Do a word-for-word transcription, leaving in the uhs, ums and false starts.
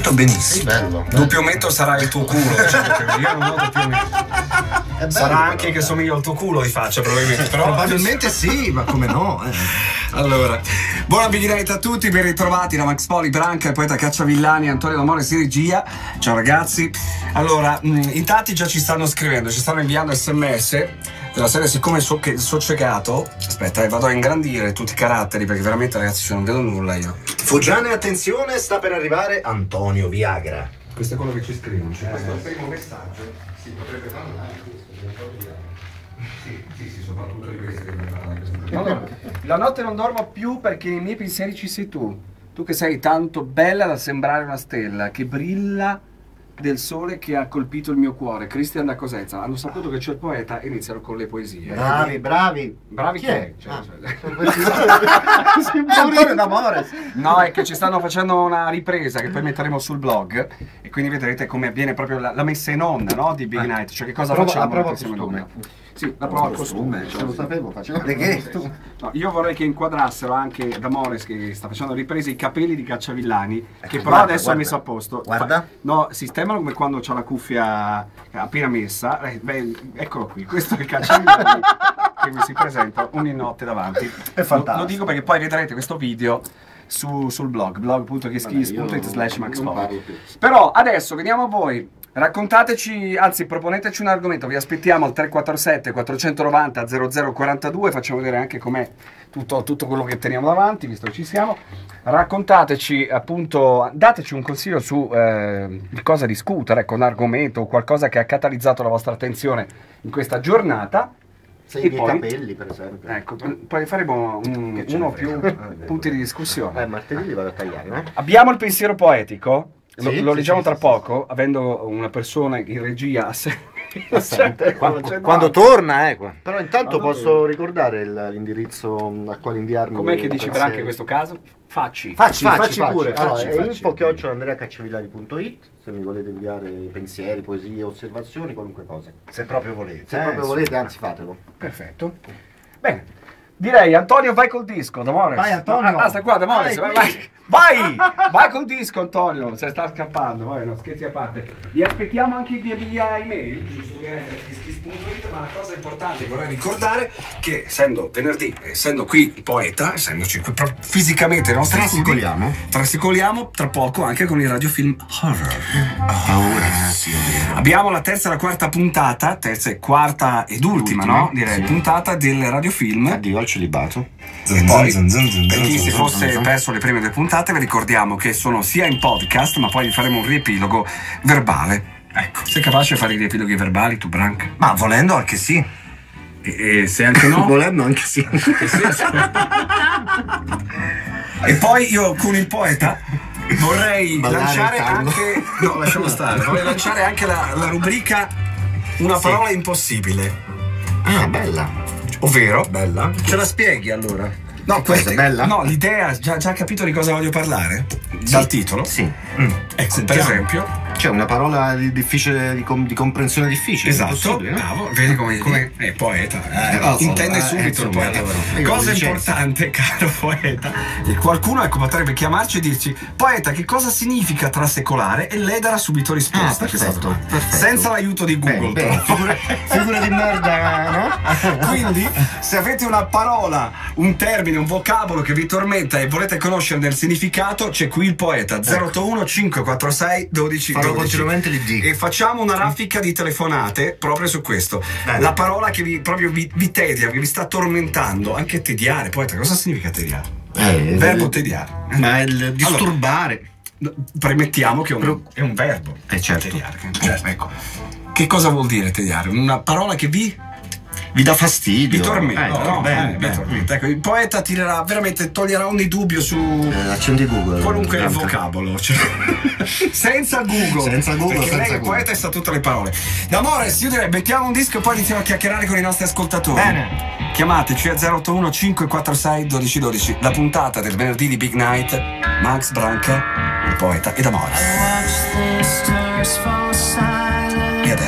capito benissimo. Bello. Doppio metro sarà il tuo culo, cioè, io non ho doppio metro. Sarà anche che somiglio al tuo culo di faccia, probabilmente. Però Probabilmente sì, ma come no? Eh. allora, buona Big Night a tutti, ben ritrovati da Max Poli, Branca, il poeta Cacciavillani, Antonio D'Amore di regia. Ciao ragazzi. Allora, mh, in tanti già ci stanno scrivendo, ci stanno inviando sms della serie, siccome so che sono ciecato. Aspetta, eh, vado a ingrandire tutti i caratteri perché veramente ragazzi cioè, non vedo nulla io. Foggiane, attenzione, sta per arrivare Antonio Viagra. Questo è quello che ci scrivono, cioè, questo è il primo messaggio. Si potrebbe parlare questo. Sì, sì, sì, soprattutto di questo che parlare. Allora, la notte non dormo più perché nei miei pensieri ci sei tu. Tu che sei tanto bella da sembrare una stella, che brilla del sole che ha colpito il mio cuore. Cristian da Cosenza. Hanno saputo che c'è il poeta e iniziano con le poesie. Bravi, bravi. Bravi Chi che è? cioè, Ah. cioè. Antonio D'Amore. No, è che ci stanno facendo una ripresa che poi metteremo sul blog e quindi vedrete come avviene proprio la, la messa in onda, no, di Big Night, cioè che cosa Prova- facciamo la prova insieme a costume. noi. Sì, la prova costume. Ce lo sapevo, facevo. No, io vorrei che inquadrassero anche D'Amores che sta facendo riprese i capelli di Cacciavillani, che però guarda, adesso guarda. ha messo a posto. Guarda. Fa- no, sistemano come quando c'ha la cuffia appena messa. Eh, beh, eccolo qui, questo è il Cacciavillani che mi si presenta ogni notte davanti. È fantastico. Lo, lo dico perché poi vedrete questo video su, sul blog, blog punto kiskis punto it slash max poli. Però adesso veniamo a voi. Raccontateci, anzi proponeteci un argomento, vi aspettiamo al tre quattro sette quattrocentonovanta zero zero quarantadue, facciamo vedere anche com'è tutto, tutto quello che teniamo davanti, visto che ci siamo. Raccontateci appunto, dateci un consiglio su eh, di cosa discutere, ecco, un argomento o qualcosa che ha catalizzato la vostra attenzione in questa giornata. Sei E i miei poi- capelli, per esempio. Ecco, poi faremo un- Che ce uno o ne più frega. punti di discussione. Eh, martedì li vado a tagliare, no? Abbiamo il pensiero poetico, lo, Sì, lo sì, leggiamo sì, tra sì, poco, avendo una persona in regia a sé. Assente. Quando- Quando, quando torna, eh. Però intanto Ma posso dove- ricordare il- l'indirizzo a quale inviarmi. Com'è che i dici pensieri. Branca in questo caso? Facci. Facci, facci, facci facci. pure. Allora, facci, è facci. info chiocciola andrea cacciavillani punto it se mi volete inviare pensieri, poesie, osservazioni, qualunque cosa. Se proprio volete. Se eh, proprio su- volete, anzi fatelo. Perfetto. Bene. Direi Antonio vai col disco, D'Amore. Vai, Antonio. Ah, sta qua, D'Amore. Vai, Vai, qui. vai, vai, vai col disco, Antonio. Se sta scappando, vai, no, scherzi a parte. Vi aspettiamo anche via via email, giusto che kiskis punto it, ma la cosa importante vorrei ricordare che essendo venerdì, essendo qui il poeta, essendoci qui proprio fisicamente nei nostri studi, Trasicoliamo. trasicoliamo tra poco anche con il radiofilm horror. Paura, sì, è vero. Abbiamo la terza e la quarta puntata, terza e quarta ed ultima, Ultima, no? Direi, sì. puntata del radiofilm. Addio al celibato. E poi, per chi si fosse perso le prime due puntate, vi ricordiamo che sono sia in podcast, ma poi vi faremo un riepilogo verbale. Ecco, sei capace di fare i riepiloghi verbali, tu, Branca? Ma volendo anche sì. E, e se anche no? Volendo anche sì. Che senso? E poi io con il poeta vorrei Ballare lanciare il tango. anche. No, lasciamo stare. Vorrei lanciare anche la, la rubrica Una Sì. parola impossibile. Ah, bella. Ovvero? Bella. Ce la spieghi allora? No, Questa è bella? No, l'idea, già, già capito di cosa voglio parlare? Dal titolo? Sì. Ecco, per Sentiamo. esempio. C'è una parola di difficile di, com- di comprensione difficile. Esatto, impossibile, no? bravo, vedi come, come è poeta, eh, Eh, oh, intende eh, subito il insomma, poeta. allora, io Cosa licenzo. importante, caro poeta, e qualcuno ecco, potrebbe chiamarci e dirci: poeta, che cosa significa trasecolare? E lei darà subito risposta. Ah, a questa perfetto, domanda. perfetto. Senza l'aiuto di Google. Bene, bene. però. Figura, figura di merda, no? Quindi, se avete una parola, un termine, un vocabolo che vi tormenta e volete conoscerne il significato, c'è qui il poeta. zero otto uno cinque quattro sei dodici Farò dodici. continuamente l'I D. E facciamo una raffica di telefonate proprio su questo. Bene. La parola che vi, proprio vi, vi tedia, che vi sta tormentando, anche tediare. Poeta, cosa significa tediare? Eh, Verbo tediare. Ma il disturbare. No, premettiamo che è un, è un verbo. Eh, certo. Tediare. Cioè, ecco. Che cosa vuol dire tediare? Una parola che vi Vi dà fastidio. vi tormenta, Eh, no? bene, Eh, vi bene. tormenta. Ecco, il poeta tirerà veramente, toglierà ogni dubbio su Eh, accendi Google. qualunque Branca. vocabolo, cioè, senza Google, Senza Google, perché senza lei è Google. poeta e sa tutte le parole. D'Amores, io direi mettiamo un disco e poi iniziamo a chiacchierare con i nostri ascoltatori. Bene. Chiamateci a zero otto uno cinque quattro sei dodici dodici. La puntata del venerdì di Big Night. Max Branca, il poeta, e D'Amores. Watch the stars fall aside.